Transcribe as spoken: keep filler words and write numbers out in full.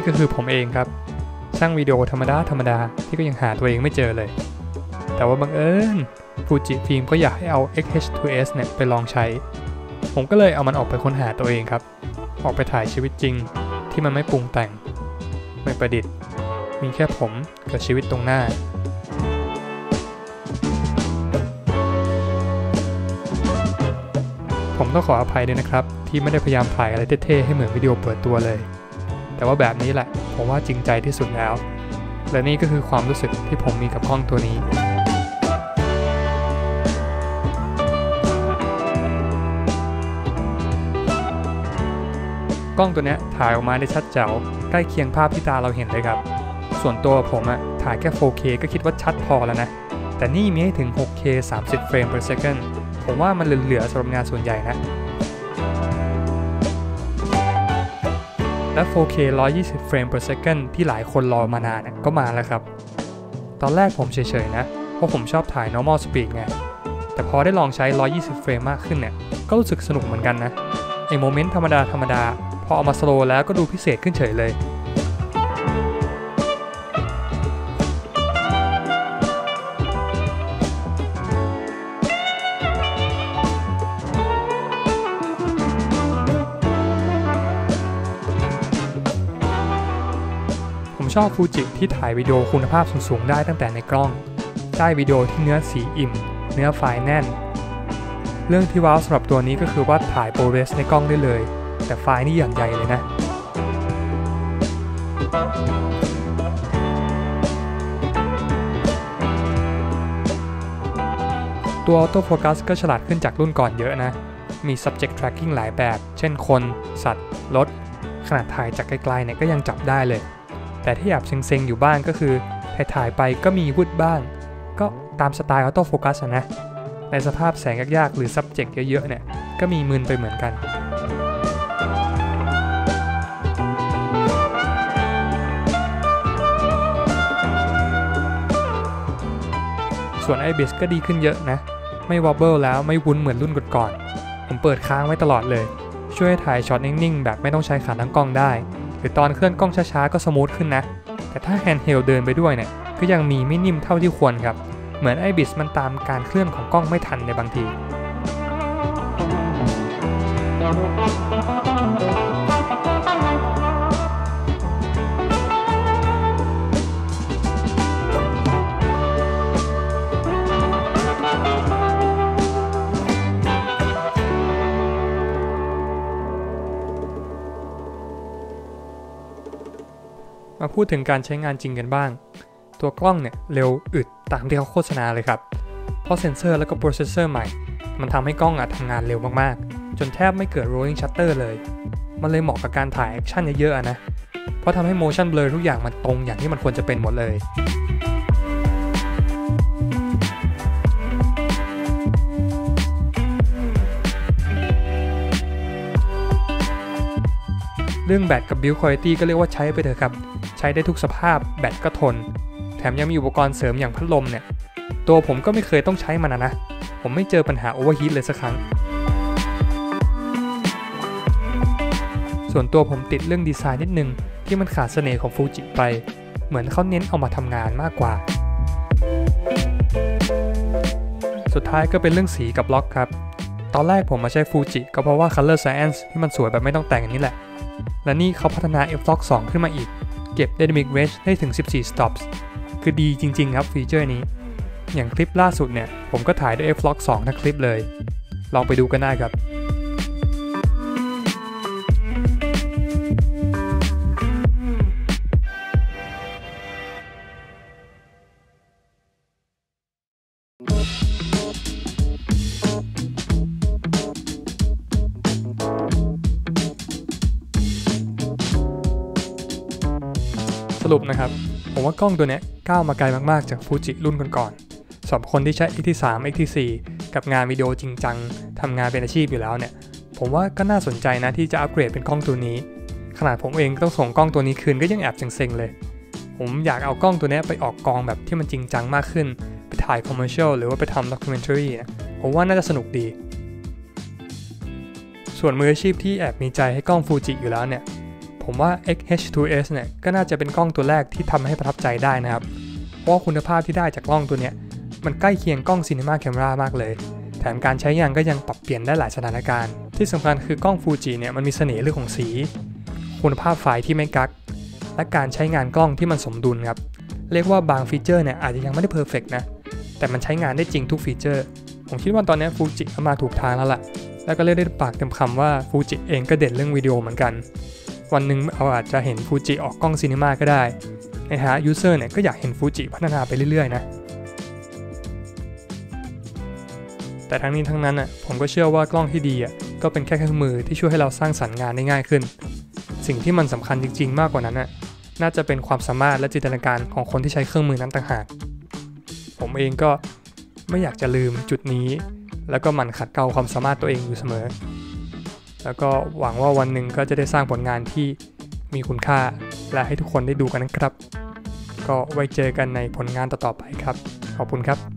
ก็คือผมเองครับช่างวิดีโอธรรมดาธรรมดาที่ก็ยังหาตัวเองไม่เจอเลยแต่ว่าบังเอิญฟูจิฟิล์มก็อยากให้เอา เอ็กซ์ เอช ทู เอส เนี่ยไปลองใช้ผมก็เลยเอามันออกไปค้นหาตัวเองครับออกไปถ่ายชีวิตจริงที่มันไม่ปรุงแต่งไม่ประดิษฐ์มีแค่ผมกับชีวิตตรงหน้าผมต้องขออภัยด้วยนะครับที่ไม่ได้พยายามถ่ายอะไรเท่ๆให้เหมือนวิดีโอเปิดตัวเลยแต่ว่าแบบนี้แหละผมว่าจริงใจที่สุดแล้วและนี่ก็คือความรู้สึกที่ผมมีกับกล้องตัวนี้กล้องตัวนี้ถ่ายออกมาได้ชัดแจ๋วใกล้เคียงภาพที่ตาเราเห็นเลยครับส่วนตัวผมอะถ่ายแค่ โฟร์เค ก็คิดว่าชัดพอแล้วนะแต่นี่มีให้ถึง หกเค สามสิบเฟรม per second ผมว่ามันเหลือๆสำหรับงานส่วนใหญ่นะและ โฟร์เค หนึ่งร้อยยี่สิบเฟรม per second ที่หลายคนรอมานานก็มาแล้วครับตอนแรกผมเฉยๆนะเพราะผมชอบถ่าย normal speed ไงแต่พอได้ลองใช้หนึ่งร้อยยี่สิบเฟรมมากขึ้นเนี่ยก็รู้สึกสนุกเหมือนกันนะไอ้โมเมนต์ธรรมดาธรรมดาพอเอามาสโลว์แล้วก็ดูพิเศษขึ้นเฉยเลยผมชอบฟูจิที่ถ่ายวิดีโอคุณภาพสูงๆได้ตั้งแต่ในกล้องได้วิดีโอที่เนื้อสีอิ่มเนื้อไฟล์แน่นเรื่องที่ว้าวสำหรับตัวนี้ก็คือว่าถ่ายโปรเรสในกล้องได้เลยแต่ไฟล์นี่อย่างใหญ่เลยนะตัวออโต้โฟกัสก็ฉลาดขึ้นจากรุ่นก่อนเยอะนะมี subject tracking หลายแบบเช่นคนสัตว์รถขนาดถ่ายจากไกลๆเนี่ยก็ยังจับได้เลยแต่ที่แอบเซ็งๆอยู่บ้างก็คือถ่ายๆไปก็มีวุดบ้างก็ตามสไตล์ออโต้โฟกัสนะในสภาพแสงยากๆหรือ subject เยอะๆเนี่ยก็มีมึนไปเหมือนกันส่วน ไอ บี ไอ เอส ก็ดีขึ้นเยอะนะไม่วอบเบิลแล้วไม่วุ้นเหมือนรุ่นก่อนๆผมเปิดค้างไว้ตลอดเลยช่วยให้ถ่ายช็อตนิ่งๆแบบไม่ต้องใช้ขาตั้งกล้องได้หรือตอนเคลื่อนกล้องช้าๆก็สมูทขึ้นนะแต่ถ้าแฮนด์เฮลเดินไปด้วยเนี่ยก็ยังมีไม่นิ่มเท่าที่ควรครับเหมือน ไอ บี ไอ เอส มันตามการเคลื่อนของกล้องไม่ทันในบางทีมาพูดถึงการใช้งานจริงกันบ้างตัวกล้องเนี่ยเร็วอึดตามที่เขาโฆษณาเลยครับเพราะเซ็นเซอร์แล้วก็โปรเซสเซอร์ใหม่มันทำให้กล้องอะทำงานเร็วมากๆจนแทบไม่เกิด rolling shutter เลยมันเลยเหมาะกับการถ่ายแอคชั่นเยอะๆนะเพราะทำให้ motion blur ทุกอย่างมันตรงอย่างที่มันควรจะเป็นหมดเลยเรื่องแบตกับ build quality ก็เรียกว่าใช้ไปเถอะครับใช้ได้ทุกสภาพแบตก็ทนแถมยังมีอุปกรณ์เสริมอย่างพัดลมเนี่ยตัวผมก็ไม่เคยต้องใช้มันนะนะผมไม่เจอปัญหา overheat เลยสักครั้งส่วนตัวผมติดเรื่องดีไซน์นิดนึงที่มันขาดเสน่ห์ของฟูจิไปเหมือนเขาเน้นเอามาทำงานมากกว่าสุดท้ายก็เป็นเรื่องสีกับล็อกครับตอนแรกผมมาใช้ฟูจิก็เพราะว่า color science ที่มันสวยแบบไม่ต้องแต่งนี่แหละและนี่เขาพัฒนา f-lock สองขึ้นมาอีกเก็บ dynamic range ได้ถึงสิบสี่ stops คือดีจริงๆครับฟีเจอร์นี้อย่างคลิปล่าสุดเนี่ยผมก็ถ่ายด้วย f-lock สองทั้งคลิปเลยลองไปดูกันได้ครับสรุปนะครับผมว่ากล้องตัวนี้ก้าวมาไกลมากๆจากฟูจิรุ่นก่อนๆสำหรับคนที่ใช้ เอ็กซ์ ที ทรี เอ็กซ์ ที โฟร์ กับงานวิดีโอจริงจังทำงานเป็นอาชีพอยู่แล้วเนี่ยผมว่าก็น่าสนใจนะที่จะอัปเกรดเป็นกล้องตัวนี้ขนาดผมเองต้องส่งกล้องตัวนี้คืนก็ยังแอบเซ็งๆเลยผมอยากเอากล้องตัวนี้ไปออกกองแบบที่มันจริงจังมากขึ้นไปถ่ายคอมเมอร์เชียลหรือว่าไปทำด็อกิเมนทารีนะผมว่าน่าจะสนุกดีส่วนมืออาชีพที่แอบมีใจให้กล้องฟูจิอยู่แล้วเนี่ยผผมว่า เอ็กซ์ เอช ทู เอส เนี่ยก็น่าจะเป็นกล้องตัวแรกที่ทำให้ประทับใจได้นะครับเพราะว่าคุณภาพที่ได้จากกล้องตัวเนี้ยมันใกล้เคียงกล้อง Cinema Camera มากเลยแถมการใช้งานก็ยังปรับเปลี่ยนได้หลายสถานการณ์ที่สำคัญคือกล้องฟูจิเนี่ยมันมีเสน่ห์เรื่องของสีคุณภาพไฟล์ที่ไม่กักและการใช้งานกล้องที่มันสมดุลครับเรียกว่าบางฟีเจอร์เนี่ยอาจจะยังไม่ได้เพอร์เฟกต์นะแต่มันใช้งานได้จริงทุกฟีเจอร์ผมคิดว่าตอนนี้ฟูจิมาถูกทางแล้วล่ะแล้วก็เรียกได้ปากเต็มคำว่าฟูจิเองก็เด่นเรื่องวิดีโอเหมือนกันวันหนึ่งเราอาจจะเห็นฟูจิออกกล้องซีนีมาก็ได้ในฐานะยูเซอร์เนี่ยก็อยากเห็นฟูจิพัฒนาไปเรื่อยๆนะแต่ทั้งนี้ทั้งนั้นอ่ะผมก็เชื่อว่ากล้องที่ดีอ่ะก็เป็นแค่เครื่องมือที่ช่วยให้เราสร้างสรรค์งานได้ง่ายขึ้นสิ่งที่มันสำคัญจริงๆมากกว่านั้นอ่ะน่าจะเป็นความสามารถและจินตนาการของคนที่ใช้เครื่องมือนั้นต่างหากผมเองก็ไม่อยากจะลืมจุดนี้แล้วก็หมั่นขัดเกลาความสามารถตัวเองอยู่เสมอแล้วก็หวังว่าวันหนึ่งก็จะได้สร้างผลงานที่มีคุณค่าและให้ทุกคนได้ดูกันนะครับก็ไว้เจอกันในผลงานต่อๆไปครับขอบคุณครับ